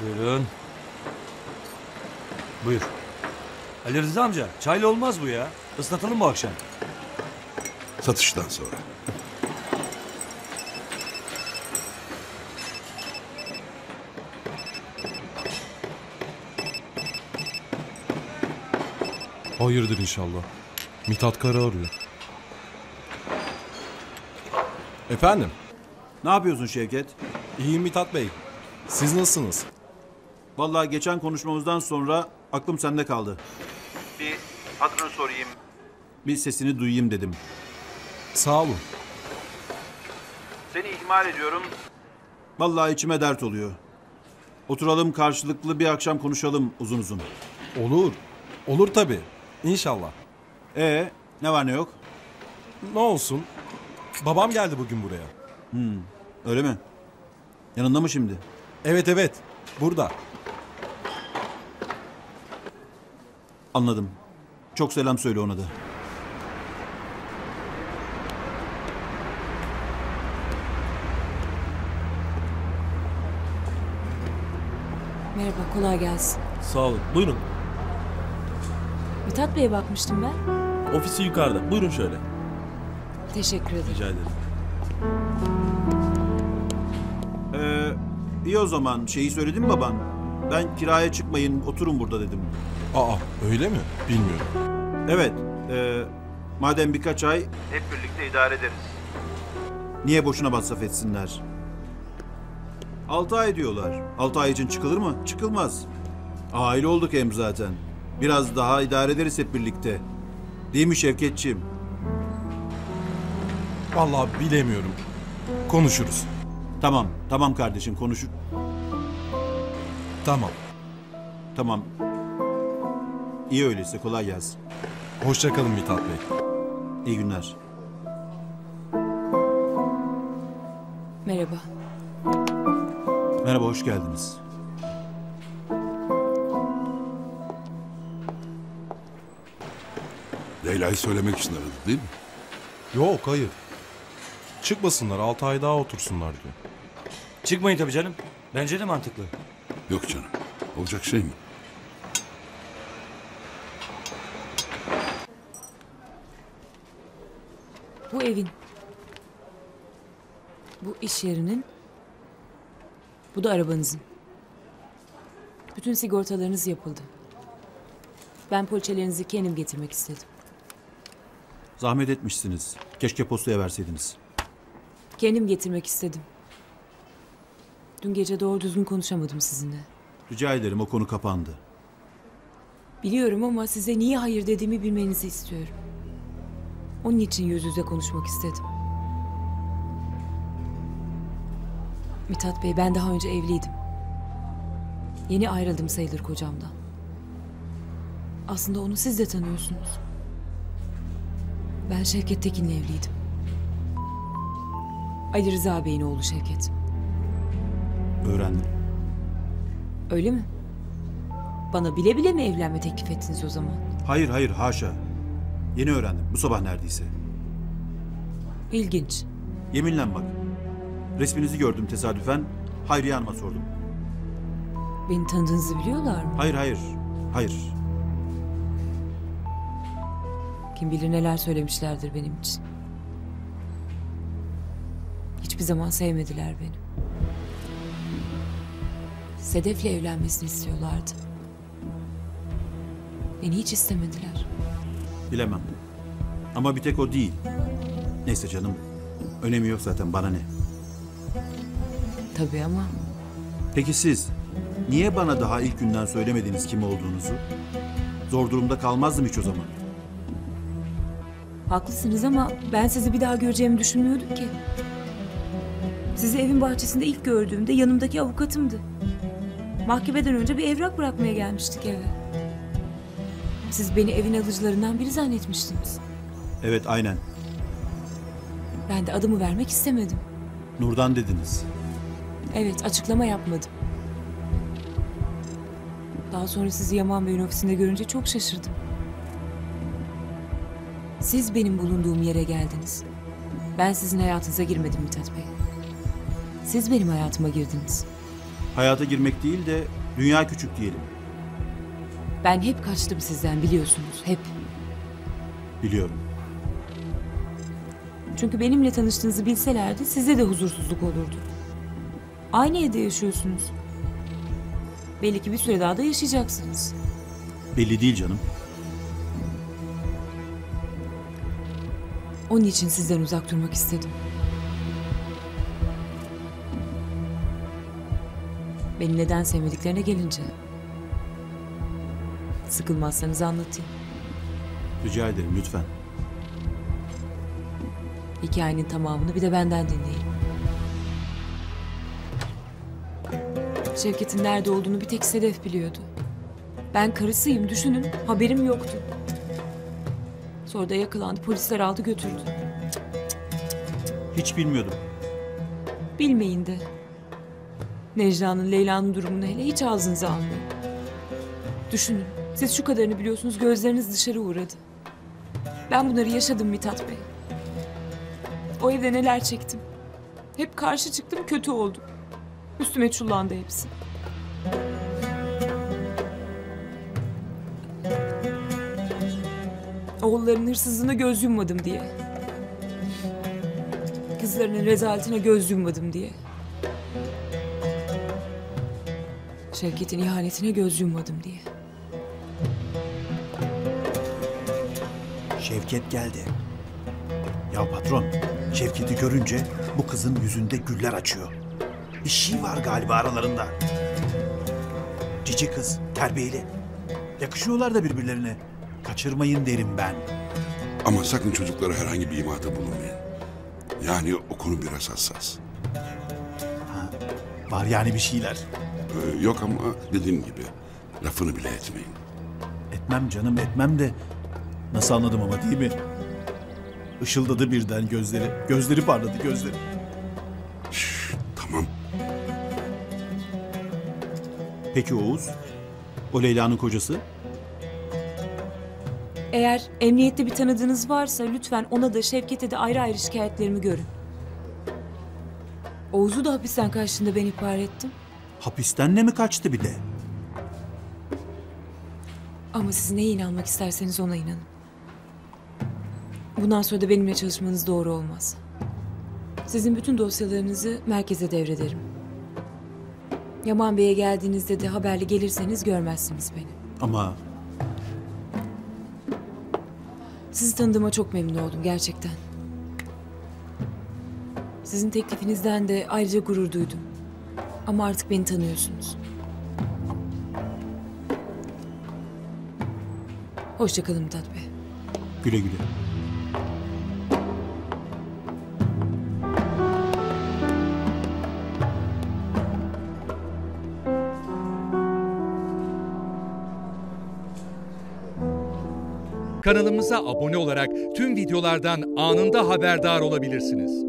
Buyurun. Buyur. Ali Rıza amca, çayla olmaz bu ya. Islatalım bu akşam. Satıştan sonra. Hayırdır inşallah. Mithat Kara arıyor. Efendim? Ne yapıyorsun Şevket? İyiyim Mithat Bey. Siz nasılsınız? Vallahi geçen konuşmamızdan sonra aklım sende kaldı. Bir adını sorayım. Bir sesini duyayım dedim. Sağ olun. Seni ihmal ediyorum. Vallahi içime dert oluyor. Oturalım karşılıklı bir akşam konuşalım uzun uzun. Olur. Olur tabii. İnşallah. Ne var ne yok? Ne olsun? Babam geldi bugün buraya. Öyle mi? Yanında mı şimdi? Evet. Burada. Anladım. Çok selam söyle ona da. Merhaba, kolay gelsin. Sağ olun. Buyurun. Mithat Bey'e bakmıştım ben. Ofisi yukarıda. Buyurun şöyle. Teşekkür ederim. Rica ederim. İyi o zaman şeyi söyledim mi baban? Ben kiraya çıkmayın oturun burada dedim. Aa, öyle mi? Bilmiyorum. Evet. Madem birkaç ay hep birlikte idare ederiz. Niye boşuna masraf etsinler? 6 ay diyorlar. 6 ay için çıkılır mı? Çıkılmaz. Aile olduk hem zaten. Biraz daha idare ederiz hep birlikte. Değil mi Şevketçiğim? Vallahi bilemiyorum. Konuşuruz. Tamam kardeşim konuşur. Tamam. Tamam. İyi öyleyse kolay gelsin. Hoşça kalın Mithat Bey. İyi günler. Merhaba. Merhaba hoş geldiniz. Leyla'yı söylemek için aradı değil mi? Yok, hayır. Çıkmasınlar, 6 ay daha otursunlar diyor. Çıkmayın tabii canım. Bence de mantıklı. Yok canım. Olacak şey mi? Bu evin, bu iş yerinin, bu da arabanızın. Bütün sigortalarınız yapıldı. Ben poliçelerinizi kendim getirmek istedim. Zahmet etmişsiniz. Keşke postaya verseydiniz. Kendim getirmek istedim. Dün gece doğru düzgün konuşamadım sizinle. Rica ederim o konu kapandı. Biliyorum ama size niye hayır dediğimi bilmenizi istiyorum. Onun için yüz yüze konuşmak istedim. Mithat Bey, ben daha önce evliydim. Yeni ayrıldım sayılır kocamdan. Aslında onu siz de tanıyorsunuz. Ben Şevket Tekin'le evliydim. Ali Rıza Bey'in oğlu Şevket. Öğrendim. Öyle mi? Bana bile bile mi evlenme teklif ettiniz o zaman? Hayır haşa. Yeni öğrendim. Bu sabah neredeyse. İlginç. Yeminle bak. Resminizi gördüm tesadüfen. Hayriye Hanım'a sordum. Beni tanıdığınızı biliyorlar mı? Hayır. Kim bilir neler söylemişlerdir benim için. Hiçbir zaman sevmediler beni. Sedef'le evlenmesini istiyorlardı. Beni hiç istemediler. Bilemem. Ama bir tek o değil. Neyse canım. Önemi yok zaten bana ne. Tabii ama Peki siz niye bana daha ilk günden söylemediniz kim olduğunuzu? Zor durumda kalmazdım hiç o zaman. haklısınız ama ben sizi bir daha göreceğimi düşünmüyordum ki. Sizi evin bahçesinde ilk gördüğümde yanımdaki avukatımdı. Mahkemeden önce bir evrak bırakmaya gelmiştik eve. Siz beni evin alıcılarından biri zannetmiştiniz. Evet aynen. Ben de adımı vermek istemedim. Nurdan dediniz. Evet, açıklama yapmadım. Daha sonra sizi Yaman Bey'in ofisinde görünce çok şaşırdım. Siz benim bulunduğum yere geldiniz. Ben sizin hayatınıza girmedim Mithat Bey. Siz benim hayatıma girdiniz. Hayata girmek değil de dünya küçük diyelim. Ben hep kaçtım sizden biliyorsunuz, hep. Biliyorum. Çünkü benimle tanıştığınızı bilselerdi sizde de huzursuzluk olurdu. Aynı evde yaşıyorsunuz. Belli ki bir süre daha da yaşayacaksınız. Belli değil canım. Onun için sizden uzak durmak istedim. Beni neden sevmediklerine gelince. Sıkılmazsanız anlatayım. Rica ederim lütfen. Hikayenin tamamını bir de benden dinleyin. Şevket'in nerede olduğunu bir tek Sedef biliyordu. Ben karısıyım düşünün, haberim yoktu. Sonra da yakalandı, polisler aldı götürdü. Hiç bilmiyordum. Bilmeyin de. Necla'nın, Leyla'nın durumunu hele hiç ağzınıza almayın. Düşünün, siz şu kadarını biliyorsunuz, gözleriniz dışarı uğradı. Ben bunları yaşadım Mithat Bey. O evde neler çektim. Hep karşı çıktım, kötü oldum. Üstüme çullandı hepsi. Oğulların hırsızlığına göz yummadım diye. Kızlarının rezaletine göz yummadım diye. Şevket'in ihanetine göz yummadım diye. Şevket geldi. Ya patron, Şevket'i görünce bu kızın yüzünde güller açıyor. Bir şey var galiba aralarında. Cici kız, terbiyeli. Yakışıyorlar da birbirlerine. Kaçırmayın derim ben. Ama sakın çocuklara herhangi bir imada bulunmayın. Yani o konu biraz hassas. Var yani bir şeyler. Yok ama dediğim gibi lafını bile etmeyin. Etmem canım, etmem de. Nasıl anladım ama değil mi? Işıldadı birden gözleri. Gözleri parladı gözleri. Tamam. Peki Oğuz? O Leyla'nın kocası? Eğer emniyette bir tanıdığınız varsa lütfen ona da Şevket'e de ayrı ayrı şikayetlerimi görün. Oğuz'u da hapisten kaçtığında ben ihbar ettim. Hapisten ne mi kaçtı bir de? Ama siz neye inanmak isterseniz ona inanın. Bundan sonra da benimle çalışmanız doğru olmaz. Sizin bütün dosyalarınızı merkeze devrederim. Yaman Bey'e geldiğinizde de haberli gelirseniz görmezsiniz beni. Ama Sizi tanıdığıma çok memnun oldum gerçekten. Sizin teklifinizden de ayrıca gurur duydum. Ama artık beni tanıyorsunuz. Hoşça kalın Mithat Bey. güle güle. Kanalımıza abone olarak tüm videolardan anında haberdar olabilirsiniz.